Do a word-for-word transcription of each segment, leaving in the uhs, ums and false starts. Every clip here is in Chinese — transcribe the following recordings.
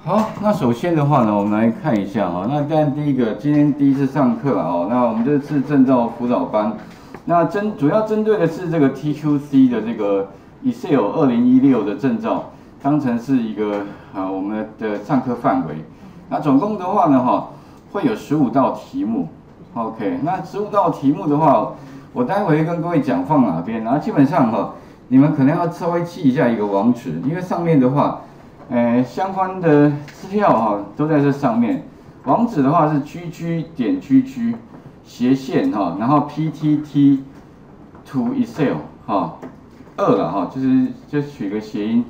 好，那首先的话呢，我们来看一下哈。那当然第一个，今天第一次上课啊，哦，那我们这次证照辅导班，那针主要针对的是这个 T Q C 的这个 Excel 二零一六的证照，当成是一个啊我们的上课范围。那总共的话呢，哈，会有十五道题目。OK， 那十五道题目的话，我待会会跟各位讲放哪边，然后基本上哈，你们可能要稍微记一下一个网址，因为上面的话。 呃，相关的资料哈都在这上面。网址的话是 gg 点 gg 斜线哈，然后 ptt to excel 哈，二了哈，就是就取个谐音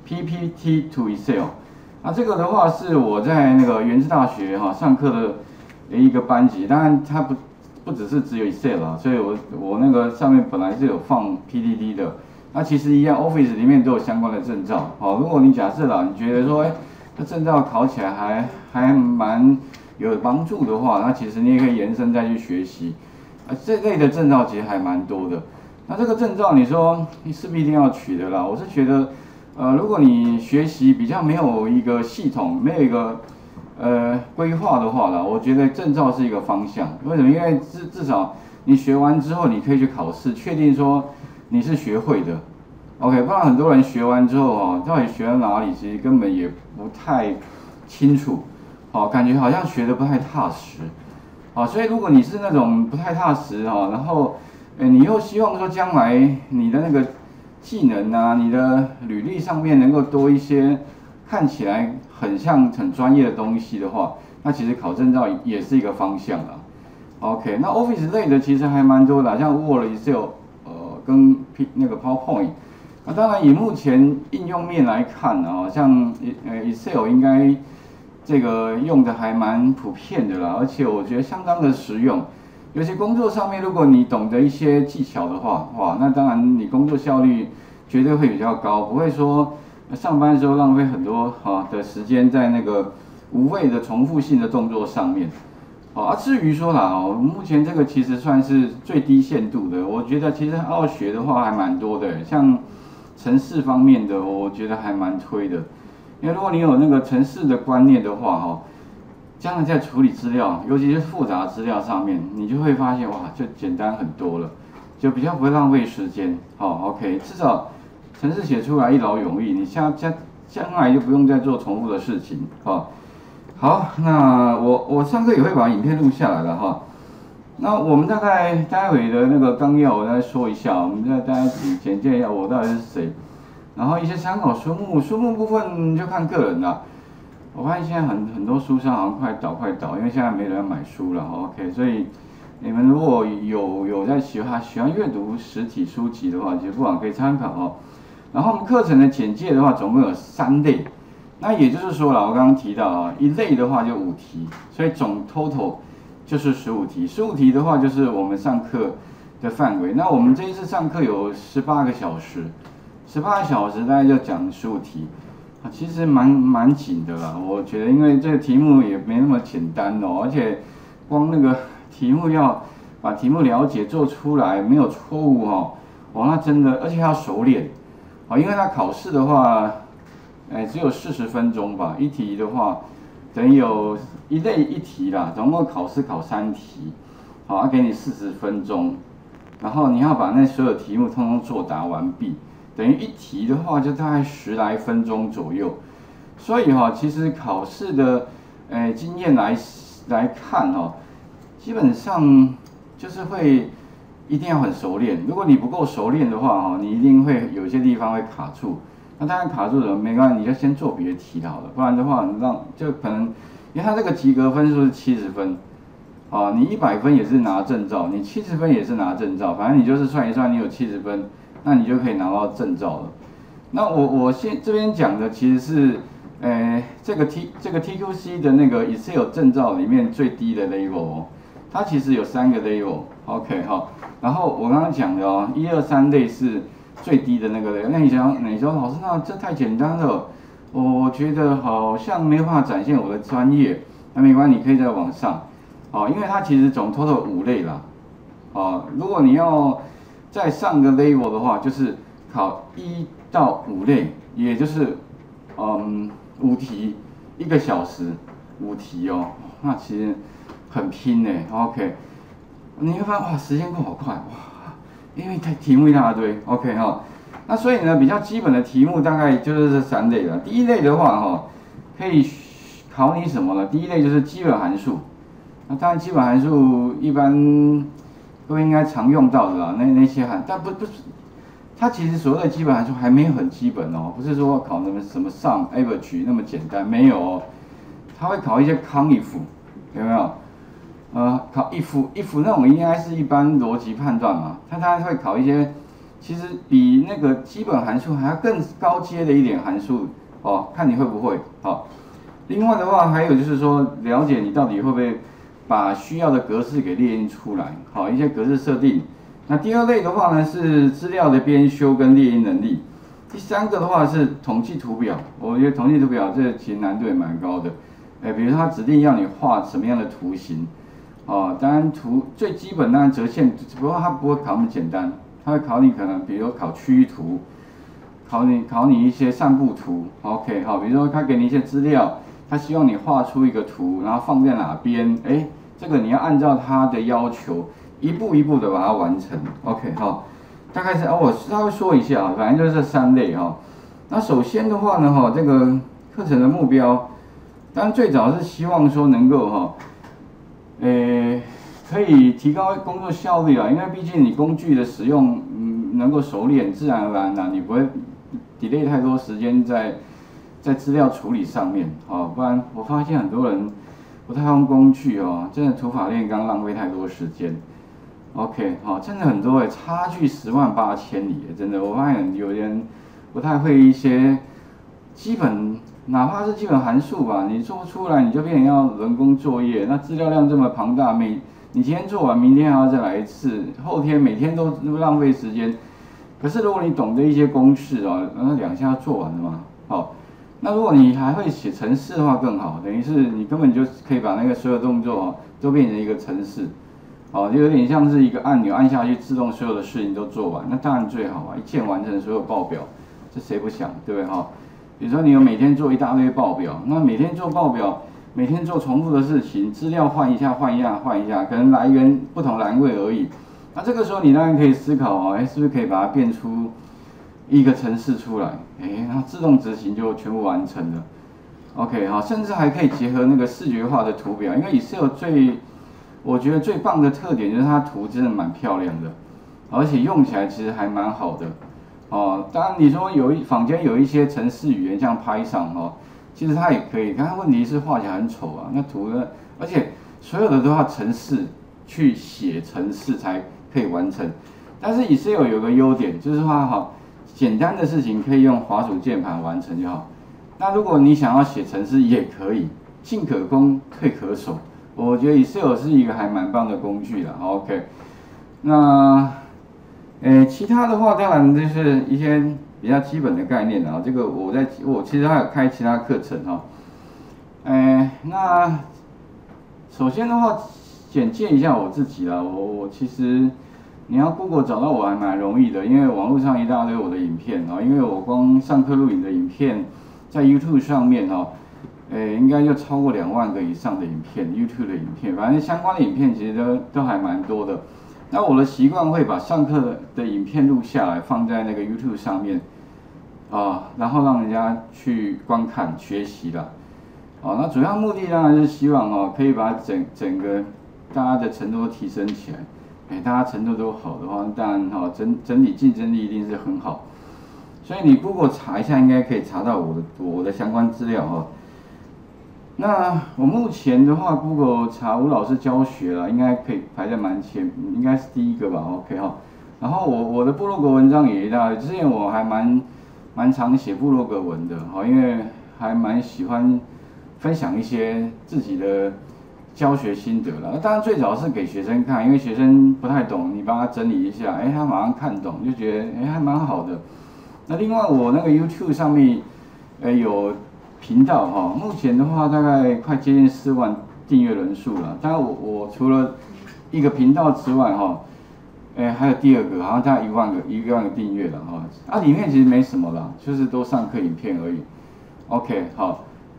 ppt to excel。那这个的话是我在那个原治大学哈上课的一个班级，当然它不不只是只有 excel 啊，所以我我那个上面本来是有放 P T T 的。 那其实一样 ，Office 里面都有相关的证照。好，如果你假设啦，你觉得说，哎，这证照考起来还还蛮有帮助的话，那其实你也可以延伸再去学习。啊，这类的证照其实还蛮多的。那这个证照，你说你是不是一定要取的啦？我是觉得，呃，如果你学习比较没有一个系统，没有一个呃规划的话啦，我觉得证照是一个方向。为什么？因为至至少你学完之后，你可以去考试，确定说。 你是学会的 ，OK， 不然很多人学完之后哦，到底学到哪里，其实根本也不太清楚，哦，感觉好像学的不太踏实，哦，所以如果你是那种不太踏实哦，然后，呃，你又希望说将来你的那个技能啊，你的履历上面能够多一些看起来很像很专业的东西的话，那其实考证照也是一个方向啊。OK， 那 Office 类的其实还蛮多的，像 Word、Excel。 跟 P 那个 PowerPoint， 那当然以目前应用面来看啊，像呃 Excel 应该这个用的还蛮普遍的啦，而且我觉得相当的实用。尤其工作上面，如果你懂得一些技巧的话，哇，那当然你工作效率绝对会比较高，不会说上班的时候浪费很多啊的时间在那个无谓的重复性的动作上面。 哦，啊，至于说啦，哦，目前这个其实算是最低限度的。我觉得其实要学的话还蛮多的，像程式方面的，我觉得还蛮推的。因为如果你有那个程式的观念的话，哈，将来在处理资料，尤其是复杂资料上面，你就会发现哇，就简单很多了，就比较不会浪费时间。好 ，OK， 至少程式写出来一劳永逸，你将将将来就不用再做重复的事情，好。 好，那我我上课也会把影片录下来了哈。那我们大概待会的那个纲要我再说一下，我们再大家简介一下我到底是谁，然后一些参考书目，书目部分就看个人啦。我发现现在很很多书商好像快倒快倒，因为现在没人买书了 ，OK， 所以你们如果有有在喜欢喜欢阅读实体书籍的话，其实不妨可以参考哦。然后我们课程的简介的话，总共有三类。 那也就是说了，我刚刚提到啊，一类的话就五题，所以总 total 就是十五题。十五题的话就是我们上课的范围。那我们这一次上课有十八个小时，十八个小时大概就讲十五题，啊，其实蛮蛮紧的啦。我觉得，因为这个题目也没那么简单哦，而且光那个题目要把题目了解做出来，没有错误哦，哇，那真的，而且要熟练，啊，因为它考试的话。 哎，只有四十分钟吧，一题的话，等于有一类一题啦，总共考试考三题，好，要给你四十分钟，然后你要把那所有题目通通作答完毕，等于一题的话就大概十来分钟左右，所以哈，其实考试的，哎，经验来来看哈，基本上就是会一定要很熟练，如果你不够熟练的话哈，你一定会有些地方会卡住。 那当然卡住了没关系，你就先做别的题好了，不然的话，你让就可能，因为它这个及格分数是七十分，啊，你一百分也是拿证照，你七十分也是拿证照，反正你就是算一算，你有七十分，那你就可以拿到证照了。那我我现这边讲的其实是，呃，这个 T 这个 T Q C 的那个 Excel 证照里面最低的 level 哦，它其实有三个 level，OK 哈，然后我刚刚讲的哦，一二三类是。 最低的那个嘞，那你想，你说老师，那这太简单了，我觉得好像没办法展现我的专业。那没关系，你可以再往上，哦，因为它其实总 total 五类啦，哦，如果你要再上个 level 的话，就是考一到五类，也就是嗯五题， 一个小时五题哦，那其实很拼呢。OK， 你会发现哇，时间过好快哇，因为题题目一大堆。OK 哈、哦，那所以呢，比较基本的题目大概就是这三类了。第一类的话哈、哦，可以考你什么呢？第一类就是基本函数。那当然，基本函数一般都应该常用到的啦，那那些函，但不不是，它其实所谓的基本函数还没有很基本哦，不是说考什么什么 sum average 那么简单，没有哦，它会考一些 conif， 有没有？呃，考 if if 那种应该是一般逻辑判断嘛，它它会考一些，其实比那个基本函数还要更高阶的一点函数哦，看你会不会好、哦。另外的话，还有就是说，了解你到底会不会把需要的格式给列印出来，好，一些格式设定。那第二类的话呢，是资料的编修跟列印能力。第三个的话是统计图表，我觉得统计图表这其实难度也蛮高的。哎，比如说它指定要你画什么样的图形，哦，当然图最基本当然折线，不过它不会考那么简单，它会考你可能比如考区域图，考你考你一些散布图 ，OK 好，比如说它给你一些资料。他希望你画出一个图，然后放在哪边？哎，这个你要按照他的要求，一步一步的把它完成。OK 哈，大概是哦，我稍微说一下啊，反正就是这三类哈。那首先的话呢，哈，这个课程的目标，当然最早是希望说能够哈，呃，可以提高工作效率啊，因为毕竟你工具的使用，嗯，能够熟练，自然而然啊，你不会 delay 太多时间在。在资料处理上面，哦，不然我发现很多人不太用工具哦，真的土法炼钢，浪费太多时间。OK， 好，真的很多哎，差距十万八千里，真的，我发现有人不太会一些基本，哪怕是基本函数吧，你做不出来，你就变成要人工作业，那资料量这么庞大，每你今天做完，明天还要再来一次，后天每天都浪费时间。可是如果你懂得一些公式哦，那两下做完了嘛，好。那如果你还会写程式的话更好，等于是你根本就可以把那个所有动作哦都变成一个程式，哦，就有点像是一个按钮按下去，自动所有的事情都做完，那当然最好啊，一键完成所有报表，这谁不想，对不对哈？比如说你有每天做一大堆报表，那每天做报表，每天做重复的事情，资料换一下换一下换一下，可能来源不同栏位而已，那这个时候你当然可以思考哦，哎，是不是可以把它变出一个程式出来，哎，然后自动执行就全部完成了。OK， 好，甚至还可以结合那个视觉化的图表，因为 Excel 最，我觉得最棒的特点就是它图真的蛮漂亮的，而且用起来其实还蛮好的。哦，当然你说有一坊间有一些程式语言像 Python 哦，其实它也可以，但问题是画起来很丑啊，那图呢，而且所有的都要程式去写程式才可以完成。但是 Excel 有个优点，就是它好。简单的事情可以用滑鼠键盘完成就好。那如果你想要写程式也可以，进可攻，退可守。我觉得 Excel 是一个还蛮棒的工具的。OK， 那，呃，其他的话当然就是一些比较基本的概念啊。这个我在我其实还有开其他课程哈。呃，那首先的话，简介一下我自己啦。我我其实。你要 Google 找到我还蛮容易的，因为网络上一大堆我的影片啊，因为我光上课录影的影片，在 YouTube 上面哈，诶，应该就超过两万个以上的影片 ，YouTube 的影片，反正相关的影片其实都都还蛮多的。那我的习惯会把上课的影片录下来，放在那个 YouTube 上面，啊，然后让人家去观看学习啦。啊，那主要目的当然是希望哦，可以把整整个大家的程度都提升起来。哎，大家程度都好的话，当然哈，整整体竞争力一定是很好。所以你 Google 查一下，应该可以查到我的我的相关资料哈。那我目前的话 ，Google 查吴老师教学啦，应该可以排在蛮前，应该是第一个吧 ，OK 哈。然后我我的部落格文章也一大堆，之前我还蛮蛮常写部落格文的哈，因为还蛮喜欢分享一些自己的。教学心得了，当然最早是给学生看，因为学生不太懂，你帮他整理一下，哎，他马上看懂，就觉得哎还蛮好的。那另外我那个 YouTube 上面，呃有频道哈，目前的话大概快接近四万订阅人数了。当然我我除了一个频道之外哈，哎还有第二个，好像大概一万个一万个订阅了哈。啊里面其实没什么啦，就是都上课影片而已。OK 好。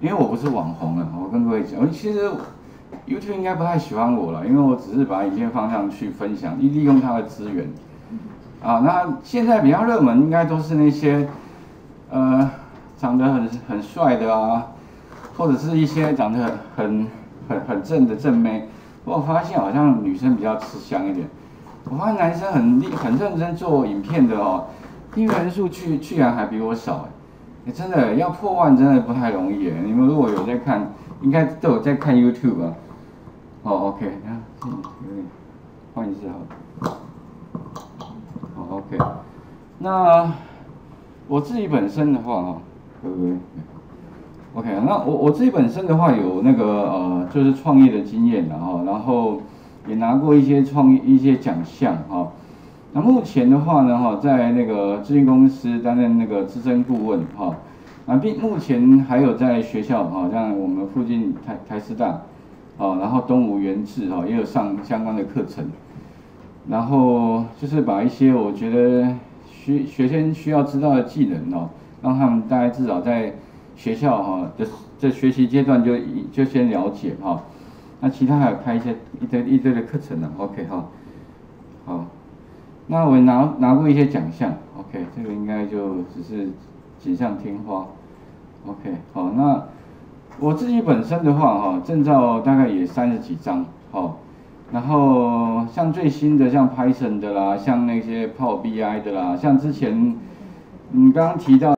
因为我不是网红了，我跟各位讲，其实 YouTube 应该不太喜欢我了，因为我只是把影片放上去分享，利用它的资源。啊，那现在比较热门应该都是那些，呃，长得很很帅的啊，或者是一些长得很很很很正的正妹。我发现好像女生比较吃香一点，我发现男生很厉很认真做影片的哦，订阅人数居居然还比我少哎，真的要破万真的不太容易哎。你们如果有在看，应该都有在看 YouTube 啊。哦 ，OK， 啊，有点换一次好了。好 ，OK。那我自己本身的话哈，对不对 ？OK， 那我我自己本身的话有那个呃，就是创业的经验然后然后也拿过一些创业一些奖项哈。那目前的话呢哈，在那个咨询公司担任那个资深顾问哈。啊，并目前还有在学校哈，像我们附近台台师大，啊，然后东吴元智哈也有上相关的课程，然后就是把一些我觉得学学生需要知道的技能哦，让他们大概至少在学校哈的这学习阶段就就先了解哈，那其他还有开一些一堆一堆的课程呢 ，OK 哈，好，那我拿拿过一些奖项 ，OK， 这个应该就只是锦上添花。OK， 好，那我自己本身的话，哈，证照大概也三十几张，好，然后像最新的像 Python 的啦，像那些 Power B I 的啦，像之前你刚刚提到。